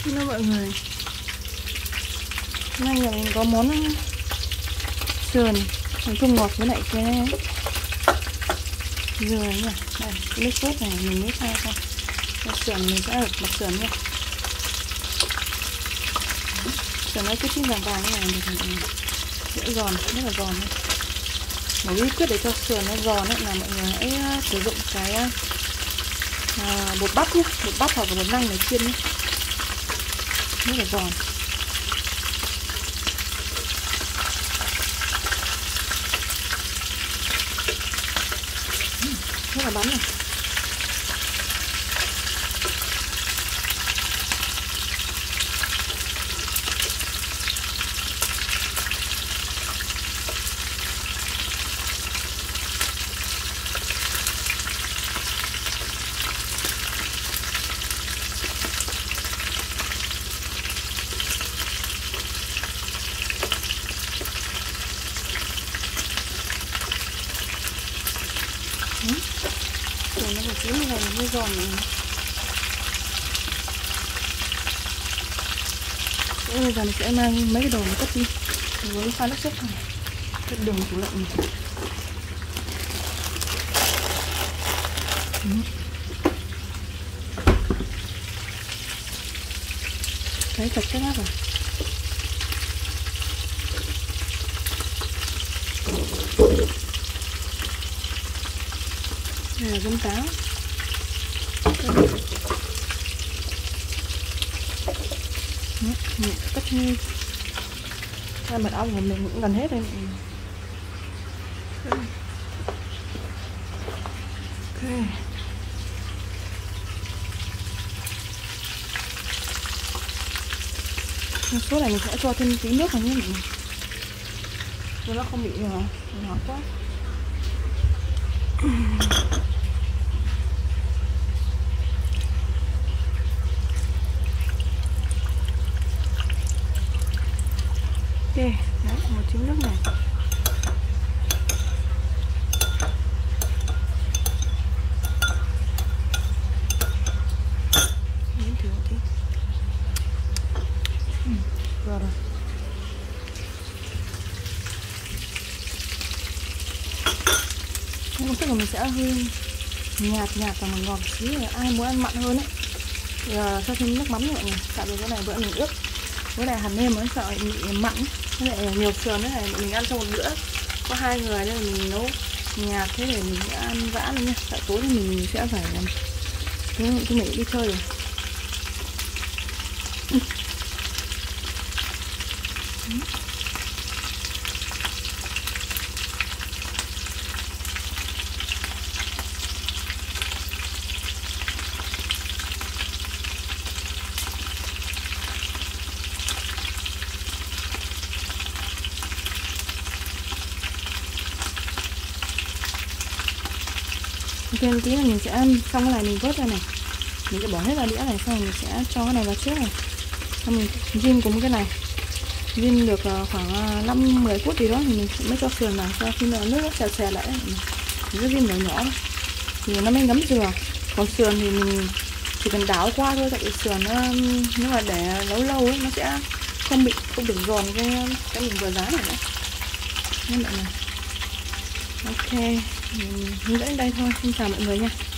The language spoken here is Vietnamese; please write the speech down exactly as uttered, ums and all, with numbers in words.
Hello mọi người, hôm nay nhà mình có món sườn thơm ngọt với lại cái dừa nhỉ. Đây, cái nước sốt này mình mới pha xong. Cái sườn mình sẽ bọc sườn nha. Sườn nó cứ chín vàng vàng như này thì dễ giòn, rất là giòn. Một bí quyết để cho sườn nó giòn ấy là mọi người hãy sử dụng cái à, bột bắp nhé, bột bắp hoặc là bột năng để chiên nhé, rất là giòn. Rất là bắn này. Rồi nó một chín như này mới giòn này. Bây giờ mình sẽ mang mấy cái đồ mình cất đi với pha nước sốt này, cất đường tủ lạnh này. Đấy, chặt cái nắp rồi. Đây là giấm táo. Mình cất như hai mật ong của mình cũng gần hết rồi. Ok. Số này mình sẽ cho thêm tí nước vào nhé mọi người, cho nó không bị ngọt quá. Ok, đấy, một trứng nước này. Miếng thử tí. Ừ, rồi rồi. Nhưng tức là mình sẽ hơi nhạt nhạt và ngọt xíu, ai muốn ăn mặn hơn ấy thì uh, cho thêm nước mắm nữa mọi người. Tại vì cái này bữa mình ướp với lại hạt nêm mới sợ bị mặn, với lại nhiều sườn thế này mình ăn trong một bữa có hai người nên mình nấu nhạt thế để mình sẽ ăn vã luôn nha. Tại tối thì mình sẽ phải làm thế, chúng mình đi chơi rồi. Ừ. Ừ. Thêm tí là mình sẽ ăn xong cái này mình vớt ra này, mình sẽ bỏ hết ra đĩa này, xong rồi mình sẽ cho cái này vào trước này, xong mình rim cùng cái này, rim được khoảng năm mười phút gì đó thì mình mới cho sườn vào, cho khi nào nước nó xèo xèo lại mình cứ rim nhỏ nhỏ thì nó mới ngấm dừa. Còn sườn thì mình chỉ cần đảo qua thôi, tại vì sườn nó nếu mà để lâu lâu ấy nó sẽ không bị không được giòn cái cái mình vừa rán này nữa. Nên mọi người ok, mình hướng dẫn đến đây thôi. Xin chào mọi người nha.